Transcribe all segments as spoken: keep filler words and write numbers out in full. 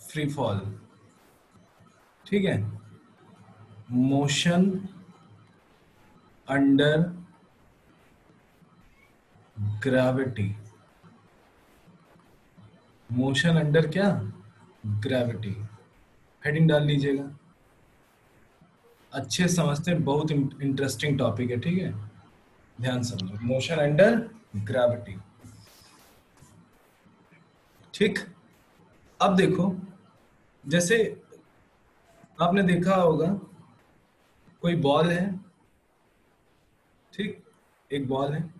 Free fall, ठीक है। Motion under gravity, motion under क्या, ग्रेविटी, हेडिंग डाल लीजिएगा। अच्छे समझते हैं, बहुत इंटरेस्टिंग टॉपिक है, ठीक है, ध्यान समझो। मोशन अंडर ग्रेविटी, ठीक। अब देखो, जैसे आपने देखा होगा कोई बॉल है, ठीक, एक बॉल है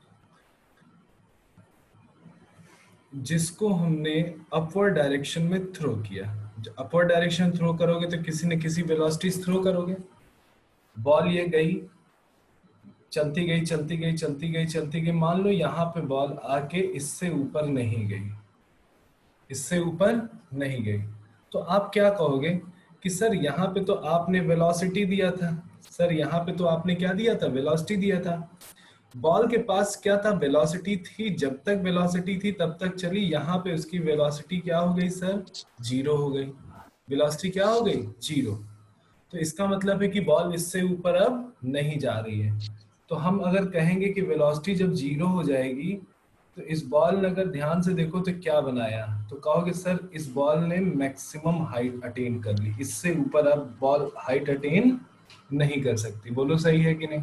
जिसको हमने अपवर्ड डायरेक्शन में थ्रो किया। अपवर्ड डायरेक्शन थ्रो करोगे तो किसी न किसी वेलोसिटी से थ्रो करोगे। बॉल ये गई, चलती गई चलती गई चलती गई चलती गई, मान लो यहाँ पे बॉल आके इससे ऊपर नहीं गई, इससे ऊपर नहीं गई, तो आप क्या कहोगे कि सर यहाँ पे तो आपने वेलोसिटी दिया था, सर यहाँ पे तो आपने क्या दिया था, वेलोसिटी दिया था। बॉल के पास क्या था, वेलोसिटी थी, जब तक वेलोसिटी थी तब तक चली, यहाँ पे उसकी वेलोसिटी क्या हो गई सर, जीरो हो गई। वेलोसिटी क्या हो गई, जीरो। तो इसका मतलब है कि बॉल इससे ऊपर अब नहीं जा रही है। तो हम अगर कहेंगे कि वेलोसिटी जब जीरो हो जाएगी तो इस बॉल ने अगर ध्यान से देखो तो क्या बनाया, तो कहोगे सर इस बॉल ने मैक्सिमम हाइट अटेन कर ली, इससे ऊपर अब बॉल हाइट अटेन नहीं कर सकती। बोलो सही है कि नहीं?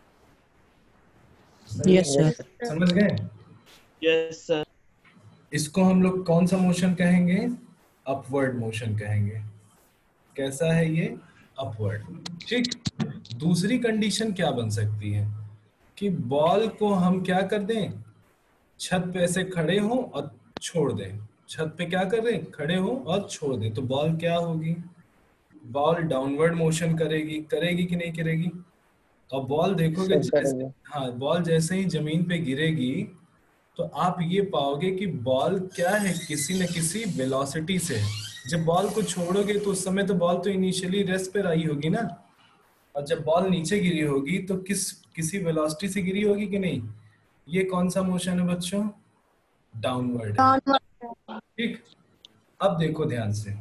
Yes sir. समझ गए? Yes sir. इसको हम लोग कौन सा मोशन कहेंगे, अपवर्ड मोशन कहेंगे। कैसा है ये, अपवर्ड, ठीक। दूसरी कंडीशन क्या बन सकती है कि बॉल को हम क्या कर दें, छत पे ऐसे खड़े हो और छोड़ दें, छत पे क्या कर दें, खड़े हो और छोड़ दें, तो बॉल क्या होगी, बॉल डाउनवर्ड मोशन करेगी, करेगी कि नहीं करेगी। और बॉल देखोगे जैसे, हाँ, बॉल जैसे ही जमीन पे गिरेगी तो आप ये पाओगे कि बॉल क्या है, किसी न किसी वेलोसिटी से है। जब बॉल को छोड़ोगे तो उस समय तो बॉल तो इनिशियली रेस्ट पे आई होगी ना, और जब बॉल नीचे गिरी होगी तो किस किसी वेलोसिटी से गिरी होगी कि नहीं। ये कौन सा मोशन है बच्चों, डाउनवर्ड है, ठीक। अब देखो ध्यान से,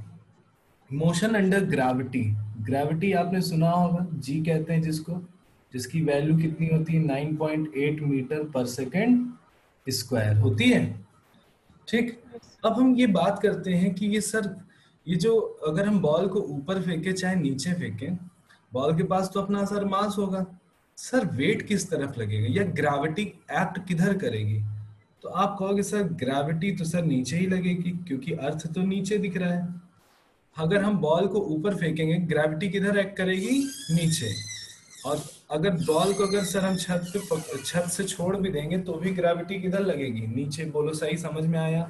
मोशन अंडर ग्रेविटी, ग्रेविटी आपने सुना होगा, जी कहते हैं जिसको, जिसकी वैल्यू कितनी होती है, नाइन पॉइंट एट मीटर पर सेकेंड स्क्वायर होती है, ठीक। अब हम ये बात करते हैं कि ये सर, ये जो अगर हम बॉल को ऊपर फेंके चाहे नीचे फेंके, बॉल के पास तो अपना सर मास होगा, सर वेट किस तरफ लगेगा या ग्रेविटी एक्ट किधर करेगी। तो आप कहोगे सर ग्रेविटी तो सर नीचे ही लगेगी क्योंकि अर्थ तो नीचे दिख रहा है। अगर हम बॉल को ऊपर फेंकेंगे ग्रेविटी किधर एक्ट करेगी, नीचे। और अगर बॉल को अगर सर हम छत पे छत से छोड़ भी देंगे तो भी ग्रेविटी किधर लगेगी, नीचे। बोलो सही, समझ में आया,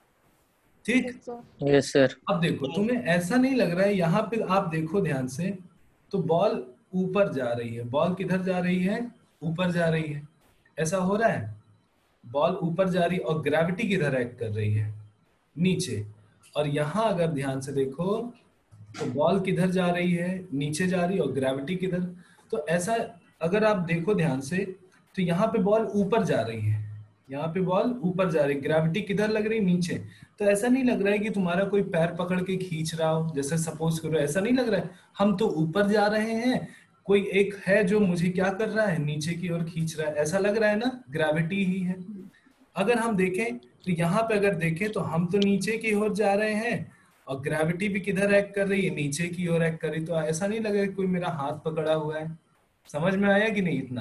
ठीक। Yes sir. अब देखो तुम्हें ऐसा नहीं लग रहा है, यहाँ पे आप देखो ध्यान से, तो बॉल ऊपर जा रही है, बॉल किधर जा रही है, ऊपर जा रही है, ऐसा हो रहा है, बॉल ऊपर जा रही है और ग्रेविटी किधर एक्ट कर रही है, नीचे। और यहाँ अगर ध्यान से देखो तो बॉल किधर जा रही है, नीचे जा रही है, और ग्रेविटी किधर। तो ऐसा अगर आप देखो ध्यान से तो यहाँ पे बॉल ऊपर जा रही है, यहाँ पे बॉल ऊपर जा रही है, ग्रेविटी किधर लग रही है, नीचे। तो ऐसा नहीं लग रहा है कि तुम्हारा कोई पैर पकड़ के खींच रहा हो, जैसे सपोज करो, ऐसा नहीं लग रहा है। हम तो ऊपर जा रहे हैं, कोई एक है जो मुझे क्या कर रहा है, नीचे की ओर खींच रहा है, ऐसा लग रहा है ना, ग्रेविटी ही है। अगर हम देखें तो यहाँ पे अगर देखें तो हम तो नीचे की ओर जा रहे हैं और ग्रेविटी भी किधर एक्ट कर रही है, नीचे की ओर एक्ट कर रही। तो ऐसा नहीं लगा कोई मेरा हाथ पकड़ा हुआ है। समझ में आया कि नहीं इतना?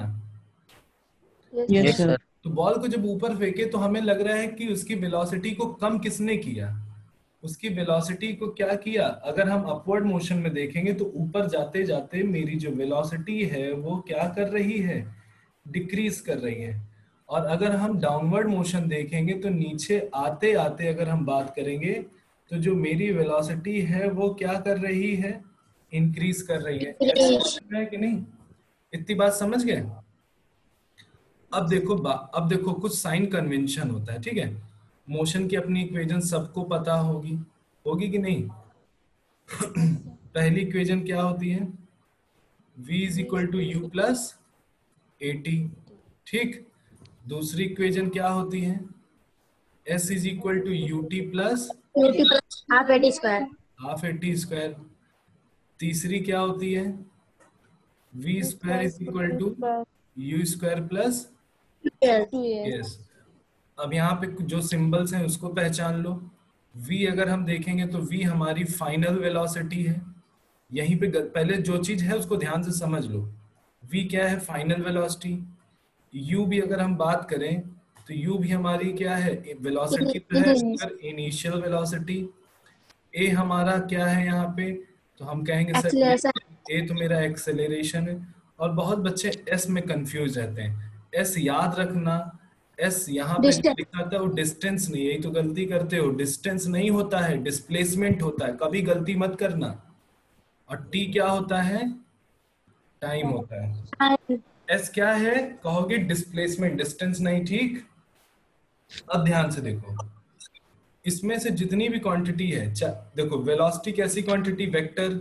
Yes sir. तो बॉल को जब ऊपर फेंके तो हमें लग रहा है कि उसकी वेलोसिटी को कम किसने किया, उसकी वेलोसिटी को क्या किया। अगर हम अपवर्ड मोशन में देखेंगे तो ऊपर जाते जाते मेरी जो वेलोसिटी है वो क्या कर रही है, डिक्रीज कर रही है। और अगर हम डाउनवर्ड मोशन देखेंगे तो नीचे आते आते अगर हम बात करेंगे तो जो मेरी वेलोसिटी है वो क्या कर रही है, इंक्रीज कर रही है। ऐसा है कि नहीं? इतनी बात समझ गए? अब देखो अब देखो कुछ साइन कन्वेंशन होता है, ठीक है। मोशन की अपनी इक्वेशन सबको पता होगी, होगी कि नहीं? पहली इक्वेशन क्या होती है, v is equal to u plus a t, ठीक। दूसरी इक्वेशन क्या होती है, s is equal to u t plus half a t square, half a t square. तीसरी क्या होती है? V square is equal to u square plus yes. अब यहाँ पे जो सिंबल्स हैं उसको पहचान लो। v अगर हम देखेंगे तो v हमारी फाइनल वेलोसिटी है। यहीं पे ग- पहले जो चीज है उसको ध्यान से समझ लो। v क्या है? Final velocity. u भी अगर हम बात करें तो u भी हमारी क्या है? वेलोसिटी तो है सर, इनिशियल वेलोसिटी। a हमारा क्या है यहाँ पे? तो हम कहेंगे सर ये a तो मेरा एक्सेलरेशन है। और बहुत बच्चे s में कंफ्यूज रहते हैं। s याद रखना, s यहाँ पे जो लिखा था वो डिस्टेंस नहीं है, यही तो गलती करते हो। डिस्टेंस नहीं होता है, डिस्प्लेसमेंट होता है, कभी गलती मत करना। और t क्या होता है? टाइम होता है। s क्या है? कहोगे डिस्प्लेसमेंट, डिस्टेंस नहीं, ठीक। अब ध्यान से देखो, इसमें से जितनी भी क्वांटिटी है, देखो वेलोसिटी कैसी क्वांटिटी? वेक्टर।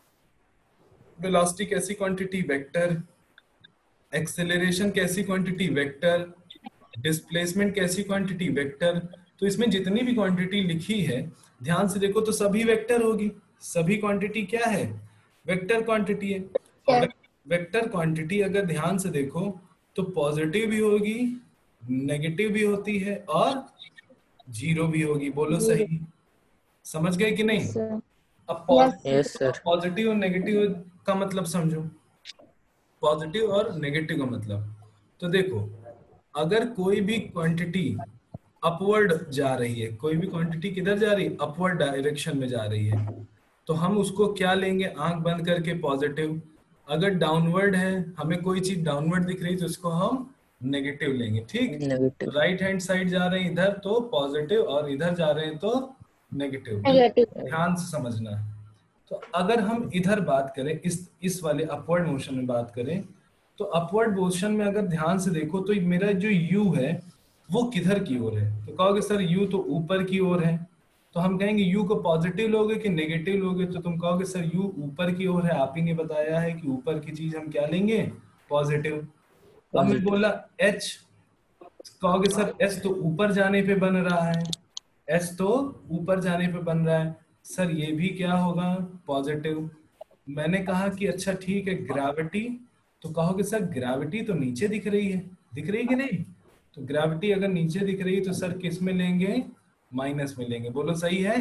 वेलोसिटी कैसी क्वांटिटी? वेक्टर। एक्सेलरेशन कैसी क्वांटिटी? वेक्टर। डिस्प्लेसमेंट कैसी क्वांटिटी? वेक्टर। तो इसमें जितनी भी क्वांटिटी लिखी है ध्यान से देखो तो सभी वेक्टर होगी। सभी क्वांटिटी क्या है? वेक्टर क्वांटिटी है। और वेक्टर क्वांटिटी अगर ध्यान से देखो तो पॉजिटिव भी होगी, नेगेटिव भी होती है और जीरो भी होगी। बोलो सही। समझ गए कि नहीं? अब यस सर। पॉजिटिव और नेगेटिव का मतलब समझो। पॉजिटिव और नेगेटिव का मतलब, तो देखो अगर कोई भी क्वांटिटी अपवर्ड जा रही है, कोई भी क्वांटिटी किधर जा रही है? अपवर्ड डायरेक्शन में जा रही है, तो हम उसको क्या लेंगे? आंख बंद करके पॉजिटिव। अगर डाउनवर्ड है, हमें कोई चीज डाउनवर्ड दिख रही है तो उसको हम नेगेटिव लेंगे, ठीक। नेगेटिव। राइट हैंड साइड जा रहे हैं इधर तो पॉजिटिव, और इधर जा रहे हैं तो नेगेटिव। ध्यान से समझना। तो अगर हम इधर बात करें, इस इस वाले अपवर्ड मोशन में बात करें, तो अपवर्ड मोशन में अगर ध्यान से देखो तो मेरा जो u है वो किधर की ओर है? तो कहोगे सर u तो ऊपर की ओर है। तो हम कहेंगे u को पॉजिटिव लोगे कि नेगेटिव लोगे? तो तुम कहोगे सर u ऊपर की ओर है, आप ही ने बताया है कि ऊपर की चीज हम क्या लेंगे? पॉजिटिव। अब मैं बोला h, कहोगे सर s तो ऊपर जाने पे बन रहा है, s तो ऊपर जाने पे बन रहा है, सर ये भी क्या होगा? पॉजिटिव। मैंने कहा कि अच्छा ठीक है ग्रेविटी, तो कहोगे सर ग्रेविटी तो नीचे दिख रही है, दिख रही है कि नहीं? तो ग्रेविटी अगर नीचे दिख रही है तो सर किस में लेंगे? माइनस में लेंगे। बोलो सही है?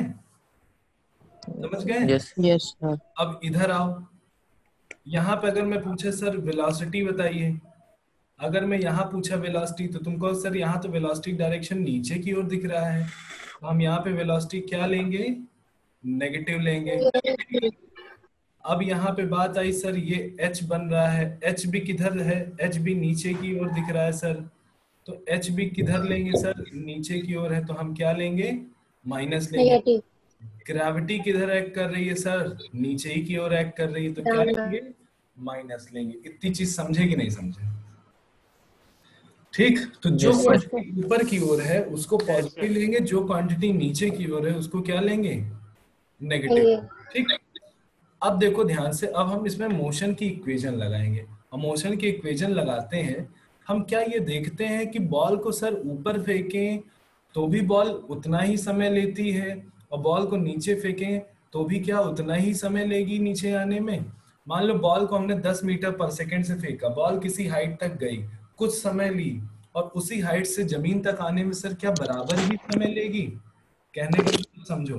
समझ गए? Yes yes sir. अब इधर आओ, यहाँ पे अगर मैं पूछे सर वेलोसिटी बताइए, अगर मैं यहाँ पूछा वेलोसिटी तो तुम कहो सर यहाँ तो वेलोसिटी डायरेक्शन नीचे की ओर दिख रहा है, तो हम यहाँ पे वेलोसिटी क्या लेंगे? नेगेटिव लेंगे। अब यहाँ पे बात आई सर ये h बन रहा है, h भी किधर है? h भी नीचे की ओर दिख रहा है सर, तो h भी किधर लेंगे सर? नीचे की ओर है, तो हम क्या लेंगे? माइनस लेंगे। ग्रेविटी किधर एक्ट कर रही है सर? नीचे ही की ओर एक्ट कर रही है, तो क्या लेंगे? माइनस लेंगे। इतनी चीज समझे कि नहीं समझे? ठीक। तो जो यस सर। क्वांटिटी ऊपर की ओर है उसको पॉजिटिव लेंगे, जो क्वांटिटी नीचे की ओर है उसको क्या लेंगे? नेगेटिव। ठीक। अब देखो ध्यान से, अब हम इसमें मोशन की इक्वेशन लगाएंगे। हम मोशन की इक्वेशन लगाते हैं, हम क्या ये देखते हैं कि बॉल को सर ऊपर फेंकें तो भी बॉल उतना ही समय लेती है, और बॉल को नीचे फेंकें तो भी क्या उतना ही समय लेगी नीचे आने में? मान लो बॉल को हमने दस मीटर पर सेकंड से फेंका, बॉल किसी हाइट तक गई, कुछ समय ली, और उसी हाइट से जमीन तक आने में सर क्या बराबर ही समय लेगी? कहने का मतलब समझो।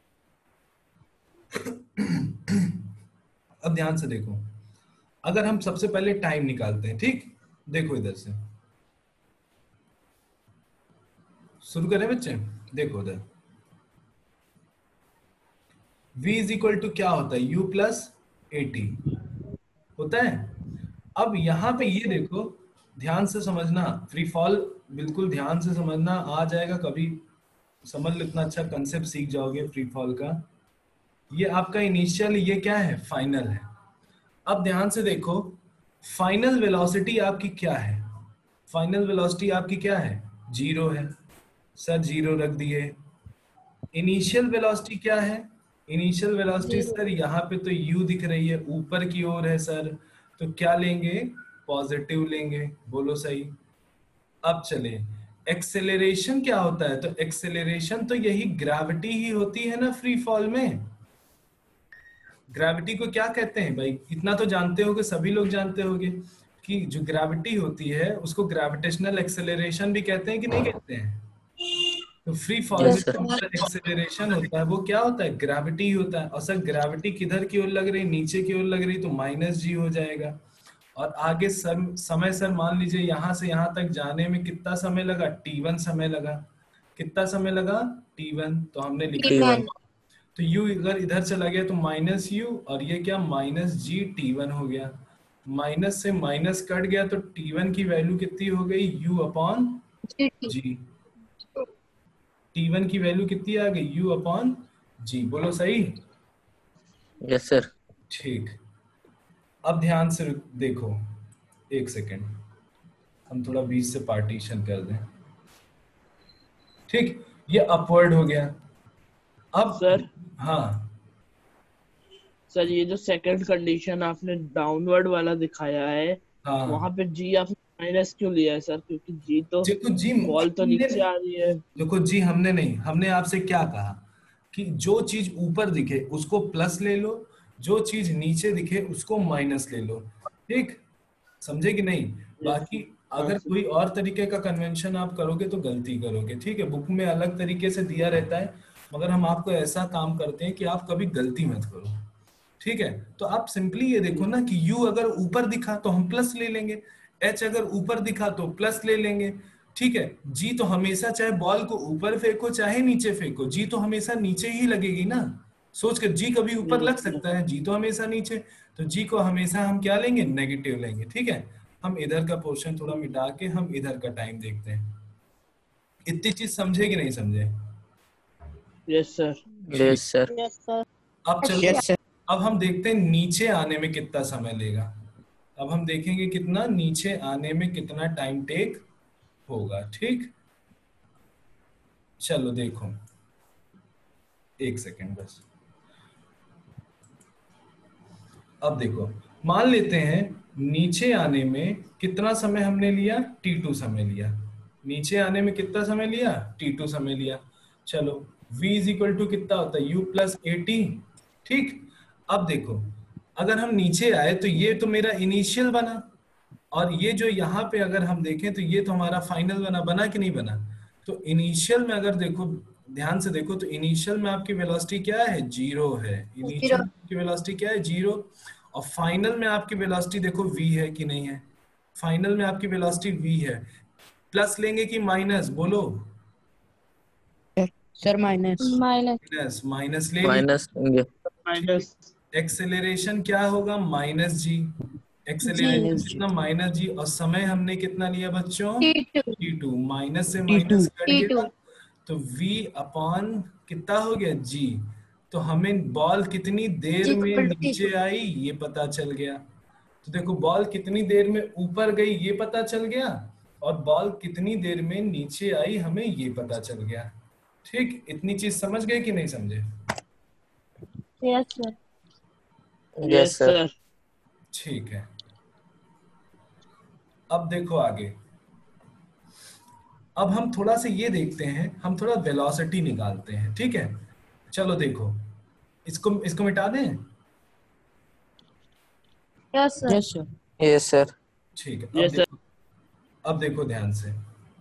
अब ध्यान से देखो, अगर हम सबसे पहले टाइम निकालते हैं, ठीक। देखो इधर से शुरू करें बच्चे, देखो उधर v इज इक्वल टू क्या होता है? u प्लस एटी होता है। अब यहाँ पे ये देखो, ध्यान से समझना, फ्री फॉल बिल्कुल ध्यान से समझना, आ जाएगा कभी समझ लो, इतना अच्छा कंसेप्ट सीख जाओगे फ्री फॉल का। ये आपका इनिशियल, ये क्या है? फाइनल है। अब ध्यान से देखो, फाइनल वेलोसिटी आपकी क्या है? फाइनल वेलोसिटी आपकी क्या है? जीरो है सर, जीरो रख दिए। इनिशियल वेलोसिटी क्या है? इनिशियल वेलोसिटी सर यहाँ पे तो u दिख रही है, ऊपर की ओर है सर, तो क्या लेंगे? पॉजिटिव लेंगे। बोलो सही। अब चले, एक्सेलरेशन क्या होता है? तो एक्सेलरेशन तो यही ग्रेविटी ही होती है ना फ्री फॉल में। ग्रेविटी को क्या कहते हैं भाई? इतना तो जानते होगे, सभी लोग जानते होगे कि जो ग्रेविटी होती है उसको ग्रेविटेशनल एक्सेलरेशन भी कहते हैं कि नहीं कहते हैं? तो फ्री फॉल में यस जो सर। हमारा एक्सेलरेशन होता है वो क्या होता है? ग्रेविटी ही होता है। और सर ग्रेविटी किधर की ओर लग रही? नीचे की ओर लग रही, तो माइनस जी हो जाएगा। और आगे सर समय सर मान लीजिए यहाँ से यहाँ तक जाने में कितना समय लगा? टी वन समय लगा। कितना समय लगा? T one. तो हमने लिख टी दिया। वन। तो u अगर इधर चला गया तो माइनस यू, और ये क्या माइनस जी टी वन हो गया। माइनस से माइनस कट गया तो टी वन की वैल्यू कितनी हो गई? u upon g. T one की वैल्यू कितनी आ गई? u upon g. बोलो सही। Yes sir. ठीक, अब ध्यान से देखो, एक सेकेंड, हम थोड़ा बीच से पार्टीशन कर दें। ठीक, ये अपवर्ड हो गया। अब सर हाँ सर ये जो सेकंड कंडीशन आपने डाउनवर्ड वाला दिखाया है, वहां हाँ पे जी आपने माइनस क्यों लिया है सर? क्योंकि जी तो देखो जी, बॉल तो हमने नीचे आ रही है। देखो जी, हमने नहीं, हमने आपसे क्या कहा कि जो चीज ऊपर दिखे उसको प्लस ले लो, जो चीज नीचे दिखे उसको माइनस ले लो। ठीक, समझे कि नहीं? यस। बाकी हाँ अगर सर। कोई और तरीके का कन्वेंशन आप करोगे तो गलती करोगे। ठीक है, बुक में अलग तरीके से दिया रहता है, मगर हम आपको ऐसा काम करते हैं कि आप कभी गलती मत करो। ठीक है, तो आप सिंपली ये देखो ना कि u अगर ऊपर दिखा तो हम प्लस ले लेंगे, h अगर ऊपर दिखा तो प्लस ले लेंगे। ठीक है, g तो हमेशा चाहे बॉल को ऊपर फेंको चाहे नीचे फेंको, g तो हमेशा नीचे ही लगेगी ना। सोच कर, g कभी ऊपर लग यस सर। सकता है, g तो हमेशा नीचे। तो g को हमेशा हम क्या लेंगे? नेगेटिव लेंगे। ठीक है, हम इधर का पोर्शन थोड़ा मिटा के हम इधर का टाइम देखते हैं। इतनी चीज समझे कि नहीं समझे? Yes sir. ठीक, यस सर। Yes sir. अब चलो, अब हम देखते हैं नीचे आने में कितना समय लेगा। अब हम देखेंगे कितना नीचे आने में कितना टाइम टेक होगा। ठीक, चलो देखो, एक सेकेंड बस। अब देखो, मान लेते हैं नीचे आने में कितना समय हमने लिया? टी टू समय लिया। नीचे आने में कितना समय लिया? टी टू समय लिया। चलो, v इज इक्वल टू कितना होता है? u plus a t. ठीक, अब देखो, अगर हम नीचे आए तो ये तो मेरा इनिशियल बना, और ये जो यहाँ पे अगर हम देखें तो ये तो हमारा फाइनल बना। बना कि नहीं बना? तो इनिशियल में अगर देखो, ध्यान से देखो, तो इनिशियल में आपकी वेलोसिटी क्या है? जीरो है। इनिशियल की वेलोसिटी क्या है? जीरो। और फाइनल में आपकी वेलोसिटी देखो v है कि नहीं है? फाइनल में आपकी वेलोसिटी v है। प्लस लेंगे कि माइनस? बोलो। Sir minus. Minus. Minus, minus ले ली। माइनस लेंगे। माइनस। एक्सेलरेशन क्या होगा? Minus g. Acceleration minus g. कितना? Minus g. और समय हमने कितना लिया बच्चों? T two. T two. Minus से t two. Minus cut t गया टू। तो v अपॉन कितना हो गया? जी। तो हमें बॉल कितनी देर में नीचे आई ये पता चल गया। तो देखो, बॉल कितनी देर में ऊपर गई ये पता चल गया, और बॉल कितनी देर में नीचे आई हमें ये पता चल गया। ठीक, इतनी चीज समझ गए कि नहीं समझे? Yes sir. Yes yes sir. Sir. ठीक है, अब देखो आगे। अब हम थोड़ा सा ये देखते हैं, हम थोड़ा वेलोसिटी निकालते हैं। ठीक है, चलो देखो, इसको इसको मिटा दें। Yes sir. Yes sir. Yes sir. ठीक है, अब यस सर। देखो, अब देखो ध्यान से।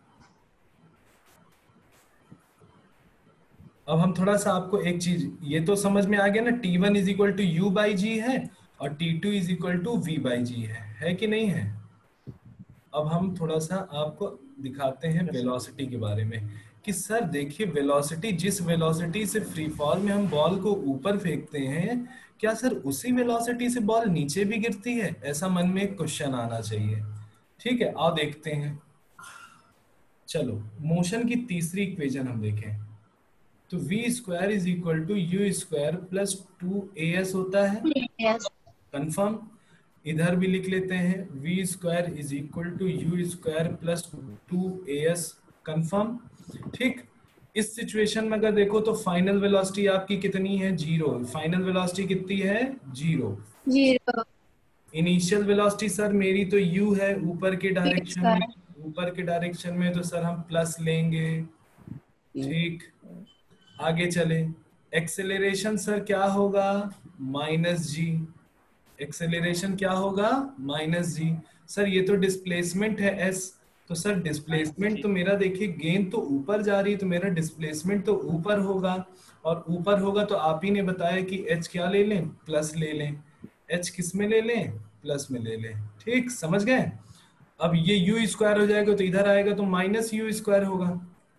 अब हम थोड़ा सा आपको एक चीज, ये तो समझ में आ गया ना, T one is equal to u by g है और T two is equal to v by g है है कि नहीं है? अब हम थोड़ा सा आपको दिखाते हैं वेलोसिटी के बारे में कि सर देखिए, वेलोसिटी, जिस वेलोसिटी से फ्री फॉल में हम बॉल को ऊपर फेंकते हैं, क्या सर उसी वेलोसिटी से बॉल नीचे भी गिरती है? ऐसा मन में एक क्वेश्चन आना चाहिए। ठीक है, आओ देखते हैं। चलो, मोशन की तीसरी इक्वेशन हम देखें तो v square is equal to u square plus two a s होता है। यस। कंफर्म। इधर भी लिख लेते हैं, v square is equal to u square plus two a s. Confirm. ठीक, इस सिचुएशन में अगर देखो तो फाइनल वेलोसिटी आपकी कितनी है? जीरो। फाइनल वेलोसिटी कितनी है? Zero. Zero. Initial velocity sir मेरी तो u है, ऊपर के डायरेक्शन में, स्क्वायर। ऊपर के डायरेक्शन में तो सर हम प्लस लेंगे। ठीक, आगे चले। एक्सेलरेशन सर क्या होगा, माइनस जी। एक्सेलरेशन क्या होगा, माइनस जी। सर ये तो डिस्प्लेसमेंट है एस, तो सर डिस्प्लेसमेंट तो मेरा देखिए गेंद तो ऊपर जा रही है, तो मेरा डिस्प्लेसमेंट तो ऊपर होगा, और ऊपर होगा तो आप ही ने बताया कि एच क्या ले लें, प्लस ले लें। एच किस में ले लें, प्लस में ले लें। ठीक समझ गए। अब ये यू स्क्वायर हो जाएगा तो इधर आएगा तो माइनस यू स्क्वायर होगा,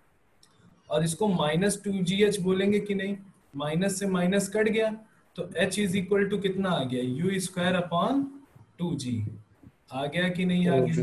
और इसको माइनस टू जी एच बोलेंगे कि नहीं, माइनस से माइनस कट गया तो h इज इक्वल टू कितना आ गया, u square upon two g. आ गया कि नहीं आ टू गया, जी।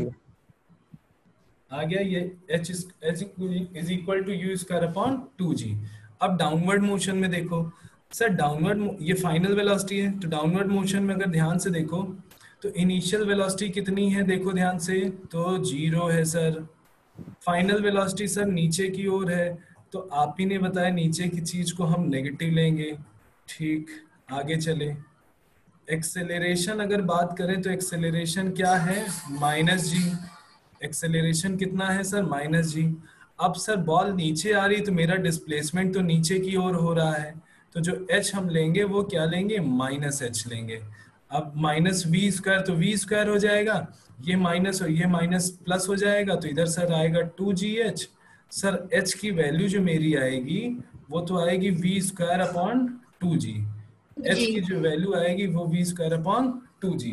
आ गया ये h is equal to u square upon two g. अब डाउनवर्ड मोशन में देखो सर, डाउनवर्ड ये फाइनल वेलोसिटी है, तो डाउनवर्ड मोशन में अगर ध्यान से देखो तो इनिशियल वेलोसिटी कितनी है, देखो ध्यान से, तो जीरो है सर। फाइनल वेलोसिटी सर नीचे की ओर है, तो आप ही ने बताया नीचे की चीज को हम नेगेटिव लेंगे। ठीक, आगे चले। एक्सेलरेशन अगर बात करें तो एक्सेलरेशन क्या है, माइनस जी। एक्सेलरेशन कितना है सर, माइनस जी। अब सर बॉल नीचे आ रही तो मेरा डिस्प्लेसमेंट तो नीचे की ओर हो रहा है, तो जो h हम लेंगे वो क्या लेंगे, माइनस एच लेंगे। अब माइनस वी स्क्वायर तो वी स्क्वायर हो जाएगा, ये माइनस और ये माइनस प्लस हो जाएगा, तो इधर सर आएगा two g h. Sir h की वैल्यू जो मेरी आएगी वो तो आएगी v square upon two g. h की जो वैल्यू आएगी वो v square upon two g.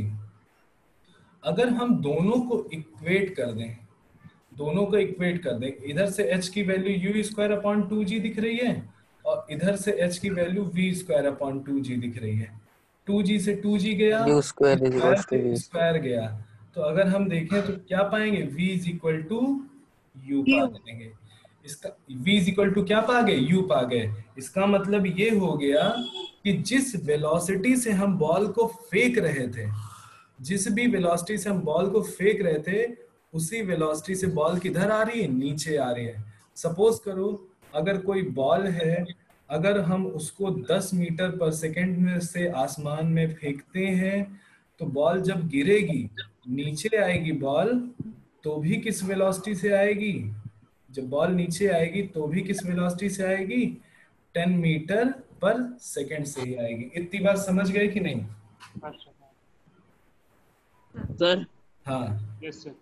अगर हम दोनों को इक्वेट कर दें, दोनों को इक्वेट कर दें, इधर से h की value u square upon two g दिख रही है, और इधर से h की value v square upon two g दिख रही है। टू जी से टू जी गया, u square is square equals to से वी। स्क्वायर गया, तो अगर हम देखें तो क्या पाएंगे, v is equal to u पा जाएंगे। इसका v इज इक्वल टू क्या पा गए, u पा गए। इसका मतलब ये हो गया कि जिस वेलोसिटी से हम बॉल को फेंक रहे थे, जिस भी वेलोसिटी से हम बॉल को फेंक रहे थे, उसी वेलोसिटी से बॉल किधर आ रही है, नीचे आ रही है। सपोज करो अगर कोई बॉल है, अगर हम उसको दस मीटर पर सेकंड में से आसमान में फेंकते हैं, तो बॉल जब गिरेगी नीचे आएगी बॉल, तो भी किस वेलोसिटी से आएगी, जब बॉल नीचे आएगी तो भी किस वेलोसिटी से आएगी, टेन मीटर पर सेकंड से ही आएगी। इतनी बात समझ गए कि नहीं सर? हाँ यस सर।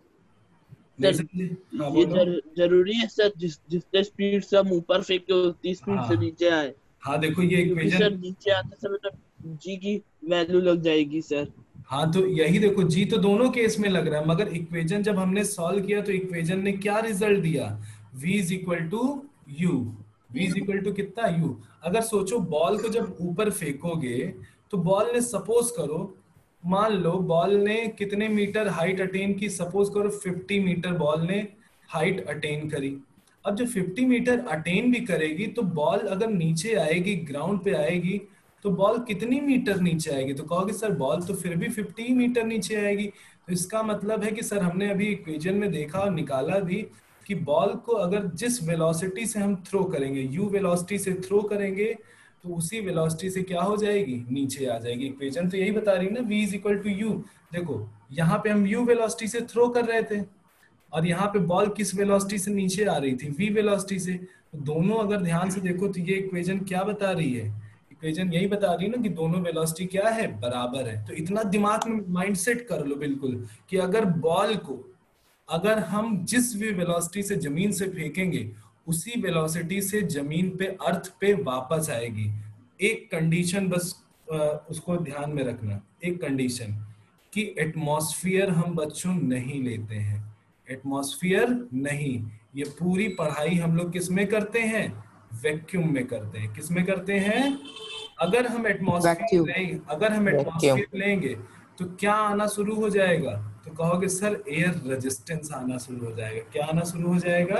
नहीं सर समझे? हाँ ये बोलो। जर, जरूरी है सर जिस जितने स्पीड से हम ऊपर फेंके उतनी स्पीड हाँ से नीचे आए, हाँ देखो ये क्योंकि सर इक्वेशन, नीचे आते समय तो जी की वैल्यू लग जाएगी सर। हाँ तो यही देखो जी तो दोनों केस में लग रहा है, मगर इक्वेशन जब हमने सॉल्व किया तो इक्वेशन ने क्या रिजल्ट दिया, v is equal to u. v is equal to कितना, u। अगर सोचो बॉल को जब ऊपर फेंकोगे तो बॉल ने, सपोज करो, मान लो बॉल ने कितने मीटर हाइट अटेन की, सपोज करो फिफ्टी मीटर बॉल ने हाइट अटेन करी। अब जब फिफ्टी मीटर अटेन भी करेगी तो बॉल अगर नीचे आएगी, ग्राउंड पे आएगी, तो बॉल कितनी मीटर नीचे आएगी, तो कहोगे सर बॉल तो फिर भी फिफ्टी मीटर नीचे आएगी। तो इसका मतलब है कि सर हमने अभी इक्वेशन में देखा और निकाला भी कि बॉल को अगर जिस वेलोसिटी से हम थ्रो करेंगे, यू वेलोसिटी से थ्रो करेंगे, तो उसी वेलोसिटी से क्या हो जाएगी, नीचे आ जाएगी। इक्वेशन तो यही बता रही है ना, v is equal to u. देखो यहाँ पे हम u वेलोसिटी से थ्रो कर रहे थे, और यहाँ पे बॉल किस वेलोसिटी से नीचे आ रही थी, v वेलोसिटी से। तो दोनों अगर ध्यान से देखो तो ये इक्वेशन क्या बता रही है, इक्वेशन यही बता रही है ना कि दोनों वेलोसिटी क्या है, बराबर है। तो इतना दिमाग में माइंडसेट कर लो बिल्कुल कि अगर बॉल को, अगर हम जिस भी वेलोसिटी से जमीन से फेंकेंगे, उसी वेलोसिटी से जमीन पे, अर्थ पे वापस आएगी। एक कंडीशन बस अ, उसको ध्यान में रखना, एक कंडीशन कि एटमॉस्फेयर हम बच्चों नहीं लेते हैं, एटमॉस्फेयर नहीं। ये पूरी पढ़ाई हम लोग किस में करते हैं, वैक्यूम में करते हैं। किस में करते हैं, अगर हम एटमॉस्फेयर वैक्यूम। लेंगे, अगर हम वैक्यूम। एटमॉस्फेयर लेंगे तो क्या आना शुरू हो जाएगा, तो कहोगे सर एयर रेजिस्टेंस आना शुरू हो जाएगा। क्या आना शुरू हो जाएगा,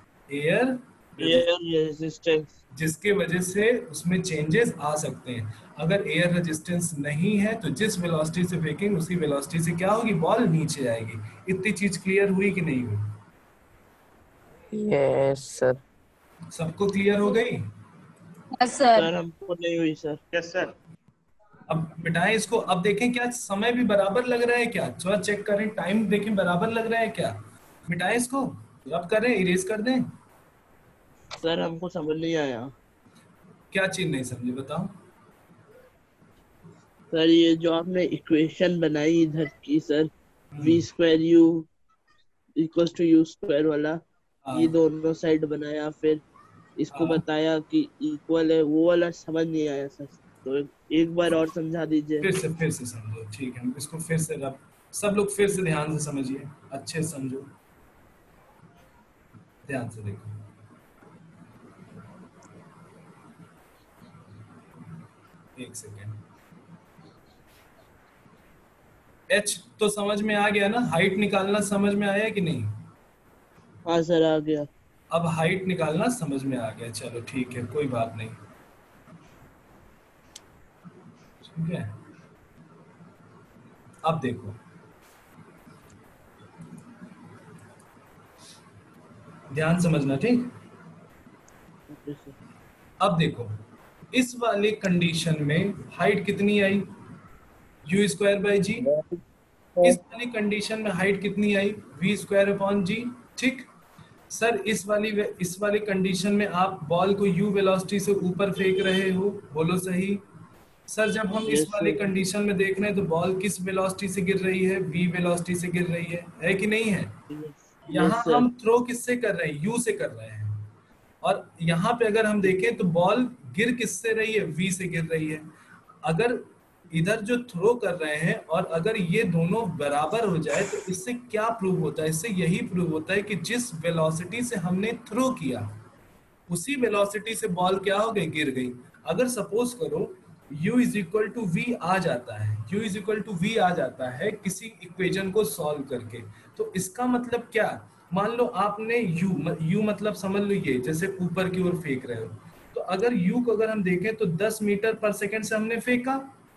एयर एयर रेजिस्टेंस। जिसके वजह से उसमें चेंजेस आ सकते हैं। अगर एयर रेजिस्टेंस नहीं है तो जिस वेलोसिटी से फेंकेंगे उसी वेलोसिटी से क्या होगी, बॉल नीचे आएगी। इतनी चीज क्लियर हुई कि नहीं हुई, यस सर। सबको क्लियर हो गई। Yes sir. सर हमको नहीं हुई सर। Yes sir. अब मिटाएं इसको। अब देखें क्या समय भी बराबर लग रहा है क्या, थोड़ा चेक करें, टाइम देखें बराबर लग रहा है क्या। मिटाएं इसको, रब करें, इरेज कर दें। सर हमको समझ नहीं आया। क्या चीज नहीं समझे बताओ। सर ये जो आपने इक्वेशन बनाई इधर की sir, v square u equals to u square वाला, ये हाँ दोनों साइड बनाया, फिर इसको हाँ, बताया कि इक्वल है, वो वाला समझ नहीं आया सर, तो एक बार और समझा दीजिए। फिर से फिर से समझो, ठीक है, इसको फिर से रब सब लोग फिर से ध्यान से समझिए, अच्छे से समझो, ध्यान से देखो। एक सेकेंड। एच तो समझ में आ गया ना, हाइट निकालना समझ में आया कि नहीं? हाँ सर आ गया। अब हाइट निकालना समझ में आ गया, चलो ठीक है, कोई बात नहीं, ठीक है। अब देखो, ध्यान समझना, ठीक। Okay sir. अब देखो, इस वाले कंडीशन में हाइट कितनी आई? U square by g. इस वाली कंडीशन में हाइट कितनी आई? वी स्क्वायर अपॉन जी, ठीक। सर इस वाली इस वाली कंडीशन में आप बॉल को यू वेलोसिटी से ऊपर फेंक रहे हो, बोलो सही। सर जब हम इस यस वाली सर। कंडीशन में देख रहे हैं तो बॉल किस वेलोसिटी से गिर रही है? वी वेलोसिटी से गिर रही है, है कि नहीं है? यहाँ यस सर। हम थ्रो किससे कर रहे हैं? यू से कर रहे हैं। और यहाँ पे अगर हम देखें तो बॉल गिर किससे रही है? वी से गिर रही है। अगर इधर जो थ्रो कर रहे हैं और अगर ये दोनों बराबर हो जाए तो इससे क्या प्रूव होता है? इससे यही प्रूव होता है कि जिस वेलोसिटी से हमने थ्रो किया उसी वेलोसिटी से बॉल क्या हो गई? गिर गई। अगर सपोज करो u is equal to v आ जाता है, u is equal to v आ जाता है किसी इक्वेशन को सॉल्व करके, तो इसका मतलब क्या? मान लो आपने u u मतलब समझ लो ये जैसे ऊपर की ओर फेंक रहे हो, तो अगर u को अगर हम देखें तो दस मीटर पर सेकंड से हमने फेंका,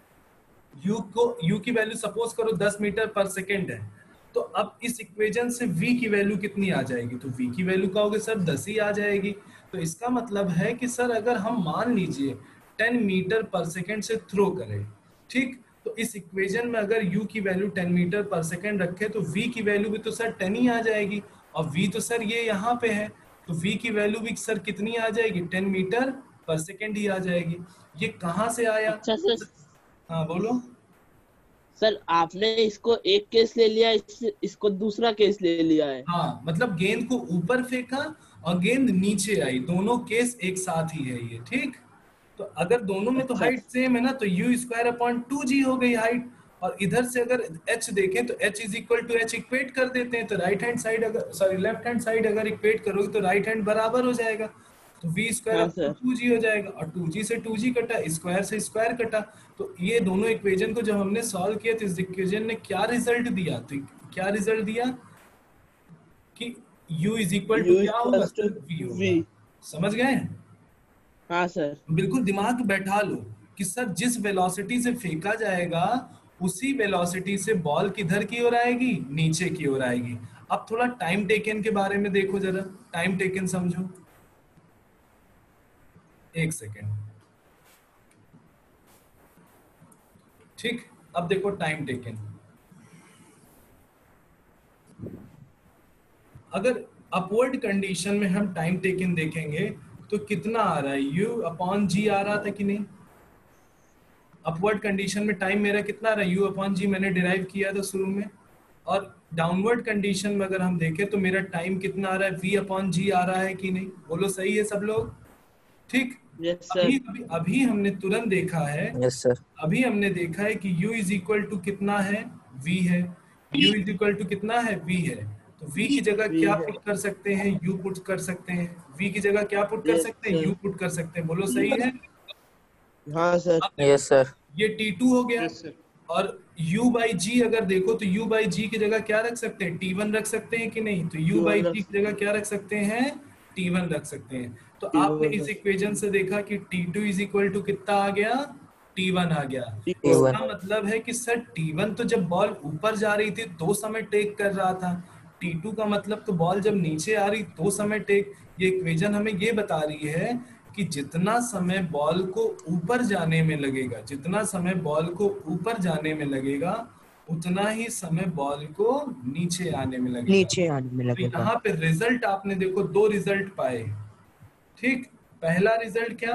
u को u की वैल्यू सपोज करो दस मीटर पर सेकंड है, तो अब इस इक्वेशन से v की वैल्यू कितनी आ जाएगी? तो v की वैल्यू कहोगे सर दस ही आ जाएगी। तो इसका मतलब है कि सर अगर हम मान लीजिए टेन मीटर पर सेकंड से थ्रो करें, ठीक, तो इस इक्वेशन में अगर u की value ten meter per second रखे तो v की वैल्यू भी तो सर टेन ही आ जाएगी, और v तो सर ये यहाँ पे है, तो v की वैल्यू भी सर कितनी आ जाएगी? टेन मीटर पर सेकंड ही आ जाएगी। ये कहाँ से आया? अच्छा सर। हाँ बोलो। सर आपने इसको एक केस ले लिया, इस, इसको दूसरा केस ले लिया है। हाँ मतलब गेंद को ऊपर फेंका और गेंद नीचे आई, दोनों केस एक साथ ही है ये, ठीक। तो अगर दोनों में तो अच्छा। हाइट सेम है ना, तो u square upon two g हो गई हाइट, और इधर से अगर एच देखें तो h is equal to h equate कर देते हैं, तो राइट हैंड साइड अगर सॉरी लेफ्ट हैंड साइड अगर इक्वेट करोगे तो राइट हैंड बराबर हो जाएगा, तो वी स्क्वायर हाँ अपॉन सर। टू जी हो जाएगा, और टू जी से टू जी कटा, स्क्वायर से स्क्वायर कटा, तो ये दोनों इक्वेशन को जब हमने सॉल्व किया तो इस इक्वेशन ने क्या रिजल्ट दिया? तो क्या रिजल्ट दिया कि u is equal to u क्या होगा? Equals to sir v v. होगा। समझ गए? हाँ सर। बिल्कुल दिमाग बैठा लो कि सर जिस वेलोसिटी से फेंका जाएगा उसी वेलोसिटी से बॉल किधर की ओर आएगी? नीचे की ओर आएगी। अब थोड़ा टाइम टेकन के बारे में देखो जरा, टाइम टेकन समझो, एक सेकेंड, ठीक। अब देखो टाइम टेकन, अगर अपवर्ड कंडीशन में हम टाइम टेकन देखेंगे तो कितना आ रहा है? u अपॉन जी आ रहा था कि नहीं? अपवर्ड कंडीशन में टाइम मेरा कितना आ रहा है? u अपॉन जी मैंने डिराइव किया था शुरू में, और डाउनवर्ड कंडीशन में अगर हम देखें तो मेरा टाइम कितना आ रहा है? v अपॉन जी आ रहा है कि नहीं? बोलो सही है सब लोग, ठीक। यस अभी सर। अभी अभी हमने तुरंत देखा है, यस सर। अभी हमने देखा है कि u इज इक्वल टू कितना है? v है। u इज इक्वल टू कितना है? v है। तो v की जगह वी क्या है। पुट कर सकते हैं? u पुट कर सकते हैं। v की जगह क्या पुट कर यस सकते हैं? सर। u पुट कर सकते हैं। बोलो सही है। हाँ सर। अब देखो, यस सर। ये टी टू हो गया, यस सर। और u बाई जी अगर देखो तो u बाई जी की जगह क्या रख सकते हैं? टी वन रख सकते हैं कि नहीं? तो u बाई जी की जगह क्या रख सकते हैं? टी वन रख सकते हैं। तो आपने इस इक्वेशन से देखा कि T two is equal to कितना आ गया? टी वन आ गया। T one. इसका मतलब है कि सर टी वन तो जब बॉल ऊपर जा रही थी तो समय टेक कर रहा था, टी टू का मतलब तो बॉल जब नीचे आ रही तो समय टेक। ये इक्वेशन हमें ये बता रही है कि जितना समय बॉल को ऊपर जाने में लगेगा, जितना समय बॉल को ऊपर जाने में लगेगा उतना ही समय बॉल को नीचे आने में लगेगा। नीचे आने में तो लगेगा। यहाँ पे रिजल्ट आपने देखो दो रिजल्ट पाए, ठीक। पहला रिजल्ट क्या?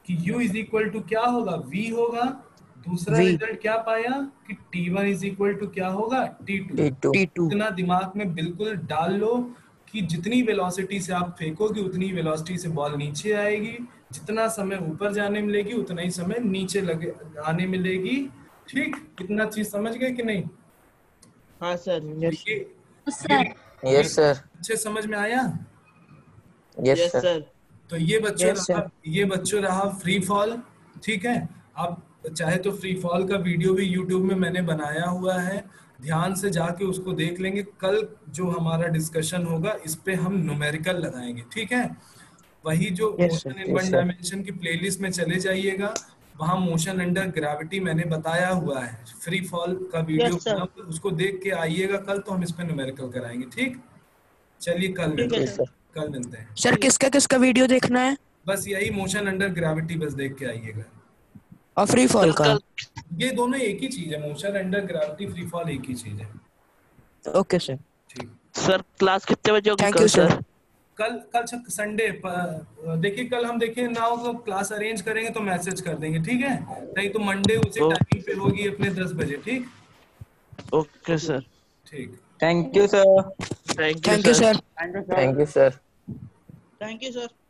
कि u इज इक्वल टू क्या होगा, v होगा। दूसरा V. रिजल्ट क्या पाया कि T one is equal to क्या होगा, T two. T two. T two. इतना दिमाग में बिल्कुल डाल लो कि जितनी वेलोसिटी से आप फेंकोगे उतनी वेलोसिटी से बॉल नीचे आएगी, जितना समय ऊपर जाने मिलेगी उतना ही समय नीचे लगे आने मिलेगी। ठीक, इतना चीज समझ गए कि नहीं? हाँ सर। Yes. ये सर यस सर। अच्छे समझ में आया? Yes yes sir. सर। तो ये बच्चों Yes, sir. रहा ये बच्चों रहा फ्री फॉल। ठीक है, आप चाहे तो फ्री फॉल का वीडियो भी यूट्यूब में मैंने बनाया हुआ है, ध्यान से जाके उसको देख लेंगे। कल जो हमारा डिस्कशन होगा इस पे हम न्यूमेरिकल लगाएंगे। ठीक है, वही जो Yes, sir. Motion in Yes, one sir. Dimension की प्लेलिस्ट में चले जाइएगा, वहां मोशन अंडर ग्रेविटी मैंने बताया हुआ है, फ्री फॉल का वीडियो Yes, sir. बना, उसको देख के आइएगा कल, तो हम इस पे न्यूमेरिकल कराएंगे। ठीक, चलिए कल ठीक मिलते है यस हैं, सर। कल मिलते हैं। सर किसका किसका वीडियो देखना है? बस यही मोशन अंडर ग्रेविटी बस देख के आइएगा। और फ्री फॉल सर का? कल ये दोनों एक ही चीज है, motion under gravity free fall एक ही चीज है। Okay sir. ठीक, सर क्लास कितने बजे होगी Thank कल you, sir. सर? कल कल संडे देखिए, कल हम देखिए ना होगा क्लास अरेंज करेंगे तो मैसेज कर देंगे। ठीक है, नहीं तो मंडे उसी ओ- टाइमिंग पे होगी अपने दस बजे। ठीक ओके सर। ठीक। Thank you sir. Thank you thank you sir. Sir. Thank you sir. Thank you sir.